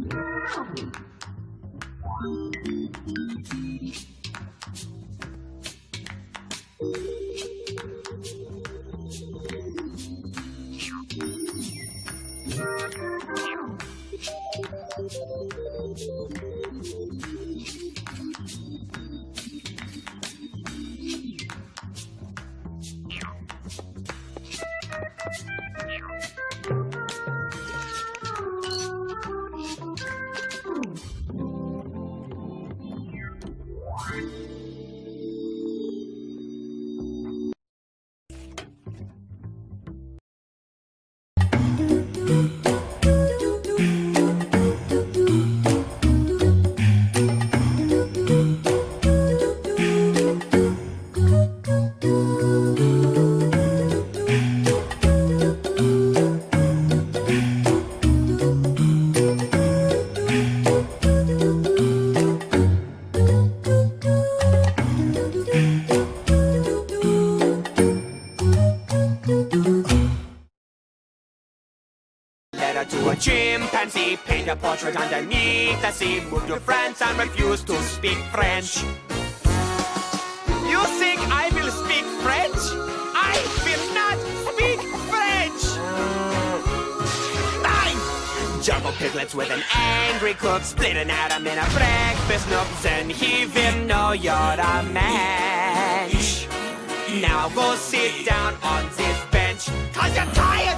To a chimpanzee, paint a portrait underneath the sea. Move your friends and refuse to speak French. You think I will speak French? I will not speak French! Die! Jumbo piglets with an angry cook, split an atom in a breakfast nook. Then he will know you're a match. Now go sit down on this bench, 'cause you're tired!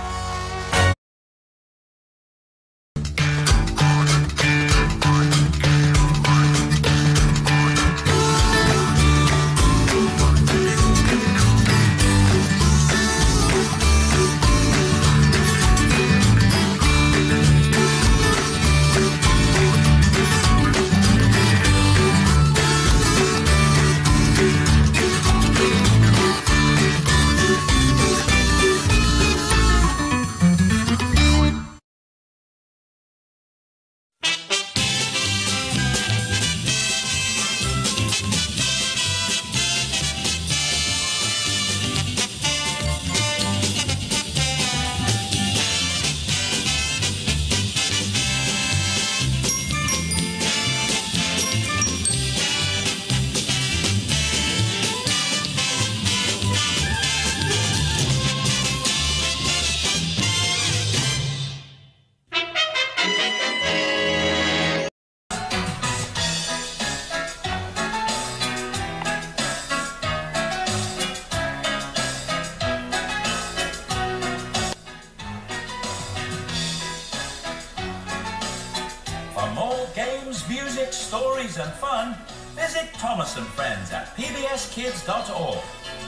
For more games, music, stories and fun, visit Thomas and Friends at pbskids.org.